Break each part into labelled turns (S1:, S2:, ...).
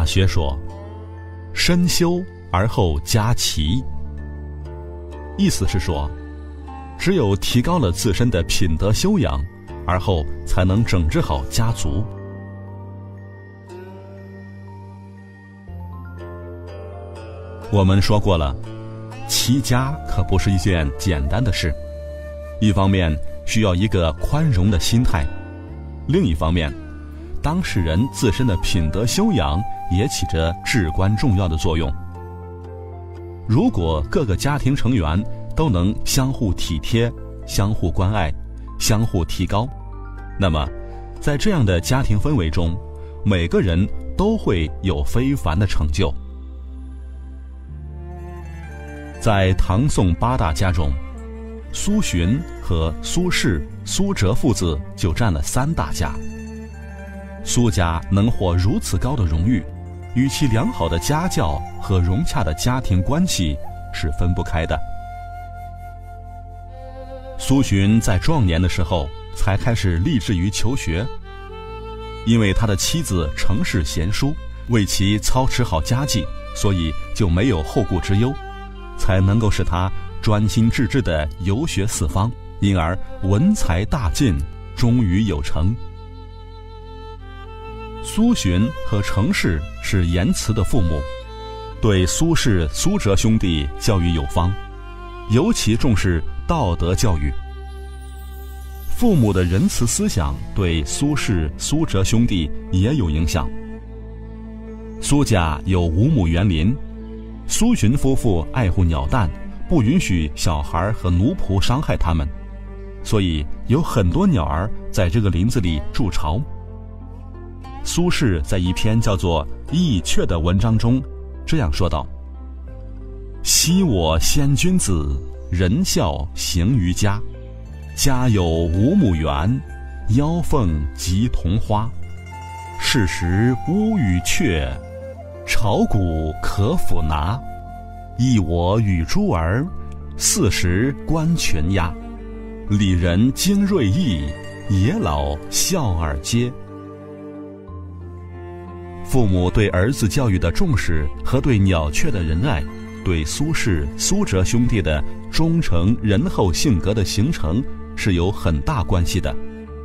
S1: 学说：身修而后家齐。意思是说，只有提高了自身的品德修养，而后才能整治好家族。我们说过了，齐家可不是一件简单的事，一方面需要一个宽容的心态，另一方面，当事人自身的品德修养也起着至关重要的作用。如果各个家庭成员都能相互体贴、相互关爱、相互提高，那么在这样的家庭氛围中，每个人都会有非凡的成就。在唐宋8大家中，苏洵和苏轼、苏辙父子就占了3大家。苏家能获如此高的荣誉，与其良好的家教和融洽的家庭关系是分不开的。苏洵在壮年的时候才开始立志于求学，因为他的妻子程氏贤淑，为其操持好家计，所以就没有后顾之忧，才能够使他专心致志地游学四方，因而文才大进，终于有成。苏洵和程氏是严慈的父母，对苏轼、苏辙兄弟教育有方，尤其重视道德教育。父母的仁慈思想对苏轼、苏辙兄弟也有影响。苏家有5亩园林，苏洵夫妇爱护鸟蛋，不允许小孩和奴仆伤害他们，所以有很多鸟儿在这个林子里筑巢。苏轼在一篇叫做《忆阙》的文章中这样说道：昔我先君子，仁孝行于家，家有5亩园，腰凤及桐花，是时乌与雀，巢谷可抚拿，一我与诸儿，40观群鸦，里人精锐意，野老笑耳皆。父母对儿子教育的重视和对鸟雀的仁爱，对苏轼、苏辙兄弟的忠诚仁厚性格的形成是有很大关系的。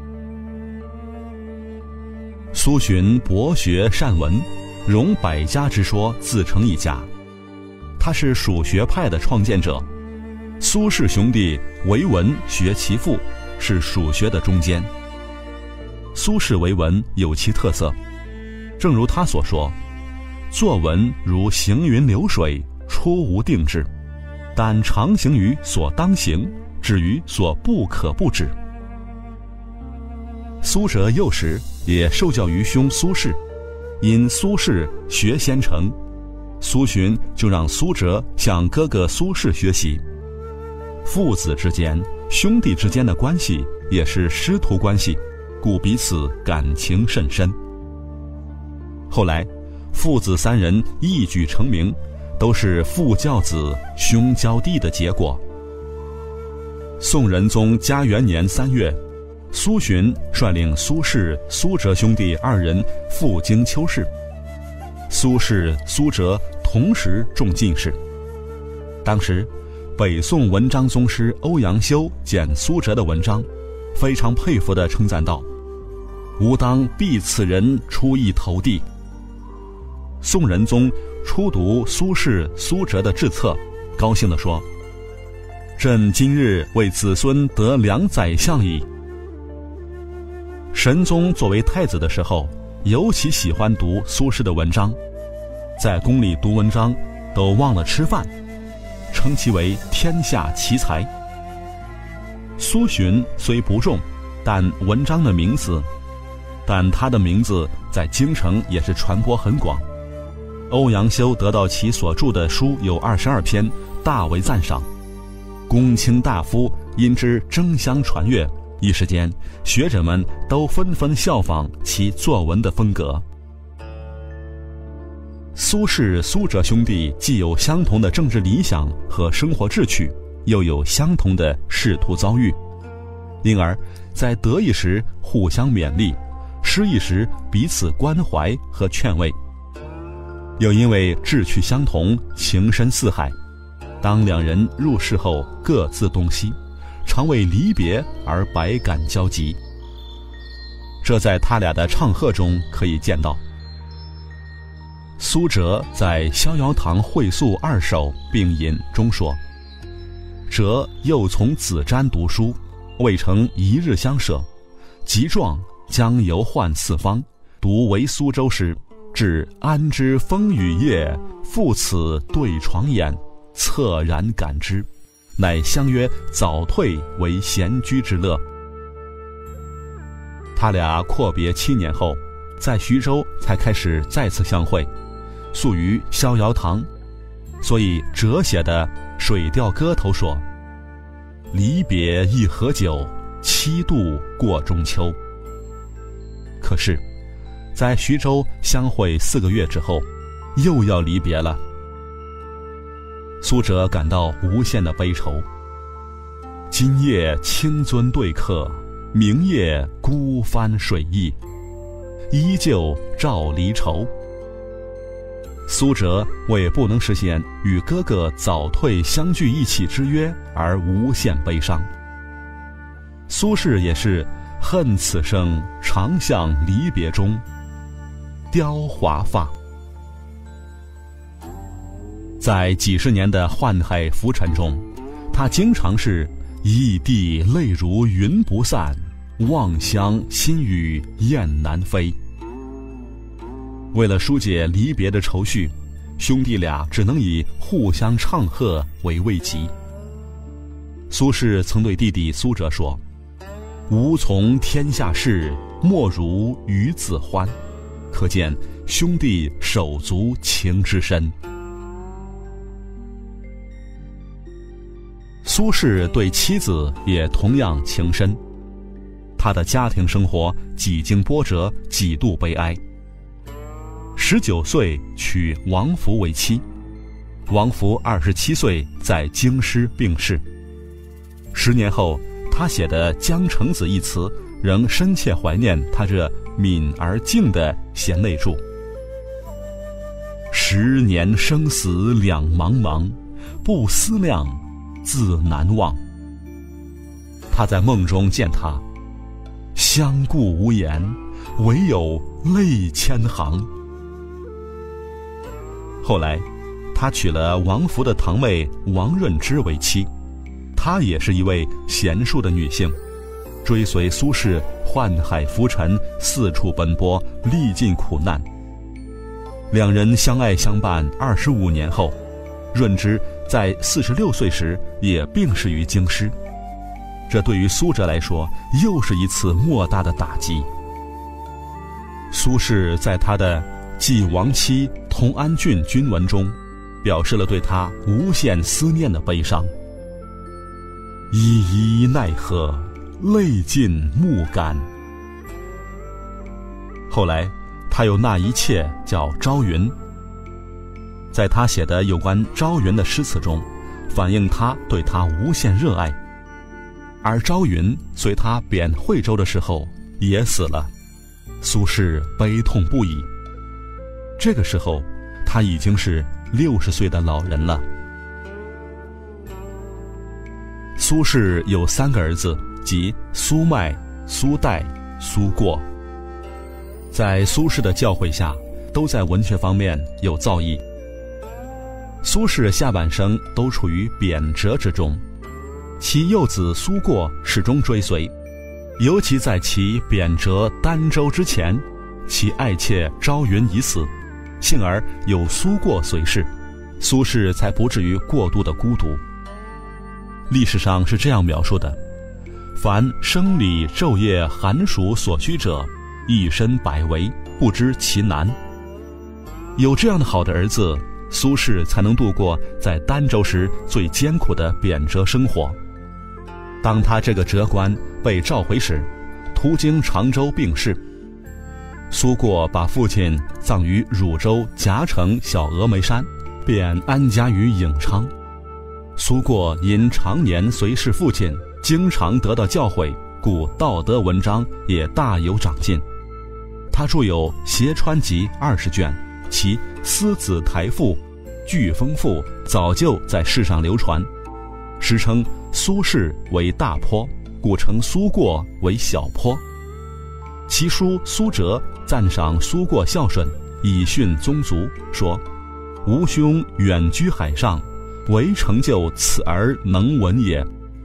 S1: 苏洵博学善文，融百家之说，自成一家。他是蜀学派的创建者。苏轼兄弟为文学其父，是蜀学的中坚。苏轼为文有其特色，正如他所说，作文如行云流水，出无定制，但常行于所当行，止于所不可不止。苏辙幼时也受教于兄苏轼，因苏轼学先成，苏洵就让苏辙向哥哥苏轼学习。父子之间、兄弟之间的关系也是师徒关系，故彼此感情甚深。后来父子3人一举成名，都是父教子兄教弟的结果。宋仁宗嘉元年3月，苏洵率领苏轼、苏辙兄弟2人赴京求仕，苏轼、苏辙同时中进士。当时北宋文章宗师欧阳修见苏辙的文章，非常佩服地称赞道：吾当必此人出一头地。宋仁宗初读苏轼、苏辙的志策，高兴地说：朕今日为子孙得2宰相矣。神宗作为太子的时候，尤其喜欢读苏轼的文章，在宫里读文章都忘了吃饭，称其为天下奇才。苏洵虽不中，但文章的名字，但他的名字在京城也是传播很广。欧阳修得到其所著的书有22篇，大为赞赏。公卿大夫因之争相传阅，一时间学者们都纷纷效仿其作文的风格。苏轼、苏辙兄弟既有相同的政治理想和生活志趣，又有相同的仕途遭遇，因而在得意时互相勉励，失意时彼此关怀和劝慰。 又因为志趣相同，情深似海。当两人入世后各自东西，常为离别而百感交集。这在他俩的唱和中可以见到。苏辙在《逍遥堂会宿2首并引》中说：辙又从子瞻读书，未成一日相舍，即壮将游宦四方，独为苏州时，至安知风雨夜，复此对床眼，恻然感之，乃相约早退为闲居之乐。他俩阔别7年后，在徐州才开始再次相会，宿于逍遥堂。所以辙写的《水调歌头》说：离别一盒酒，7度过中秋。可是在徐州相会4个月之后，又要离别了。苏辙感到无限的悲愁。今夜清尊对客，明夜孤帆水驿，依旧照离愁。苏辙为不能实现与哥哥早退相聚一起之约而无限悲伤。苏轼也是恨此生长向离别中，雕华发。在几十年的宦海浮沉中，他经常是异地泪如云不散，望乡心语雁南飞。为了疏解离别的愁绪，兄弟俩只能以互相唱和为慰藉。苏轼曾对弟弟苏辙说：吾从天下事，莫如与子欢。可见兄弟手足情之深。苏轼对妻子也同样情深，他的家庭生活几经波折，几度悲哀。19岁娶王弗为妻，王弗27岁在京师病逝。10年后，他写的《江城子》一词，仍深切怀念他这敏而静的贤内助。10年生死两茫茫，不思量，自难忘。他在梦中见他，相顾无言，唯有泪千行。后来，他娶了王弗的堂妹王润之为妻，她也是一位贤淑的女性，追随苏轼宦海浮沉，四处奔波，历尽苦难。两人相爱相伴25年后，润之在46岁时也病逝于京师。这对于苏辙来说，又是一次莫大的打击。苏轼在他的《寄亡妻同安郡君文》中，表示了对他无限思念的悲伤。依依奈何，泪尽目干。后来他又纳一妾叫朝云，在他写的有关朝云的诗词中，反映他对他无限热爱。而朝云随他贬惠州的时候也死了，苏轼悲痛不已。这个时候他已经是60岁的老人了。苏轼有3个儿子，即苏迈、苏代、苏过。在苏轼的教诲下，都在文学方面有造诣。苏轼下半生都处于贬谪之中，其幼子苏过始终追随，尤其在其贬谪儋州之前，其爱妾朝云已死，幸而有苏过随侍，苏轼才不至于过度的孤独。历史上是这样描述的：凡生理昼夜寒暑所需者，一身百为，不知其难。有这样的好的儿子，苏轼才能度过在儋州时最艰苦的贬谪生活。当他这个谪官被召回时，途经常州病逝。苏过把父亲葬于汝州夹城小峨眉山，便安家于颍昌。苏过因常年随侍父亲，经常得到教诲，故道德文章也大有长进。他著有《斜川集》20卷，其思子台赋，巨丰富，早就在世上流传，时称苏轼为大颇，故称苏过为小颇。其书苏辙赞赏苏过孝顺，以训宗族，说吾兄远居海上，唯成就此而能文也。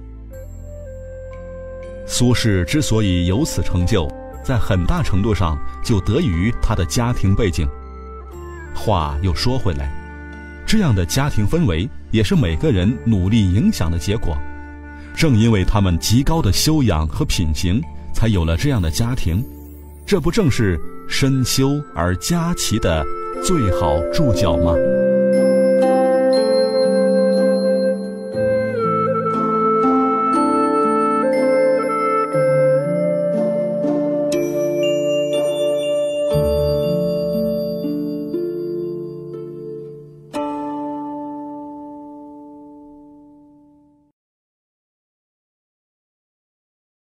S1: 苏轼之所以有此成就，在很大程度上就得益于他的家庭背景。话又说回来，这样的家庭氛围也是每个人努力影响的结果。正因为他们极高的修养和品行，才有了这样的家庭，这不正是身修而家齐的最好注脚吗？